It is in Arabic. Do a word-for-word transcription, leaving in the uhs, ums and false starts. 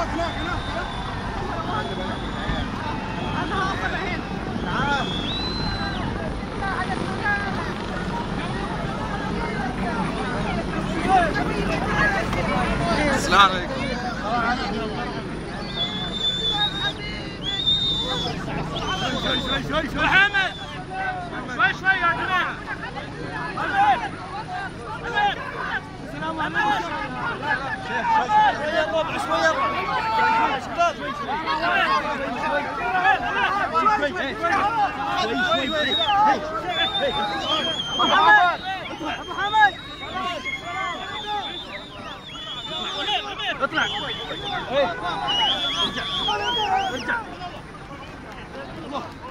السلام عليكم. شوي شوي شوي شوي محمد شوي شوي يا جماعه. السلام عليكم. شويه الربع شويه الربع شباب شوي شوي شوي شوي شوي ابو حمد ابو حمد اطلع ارجع ارجع الله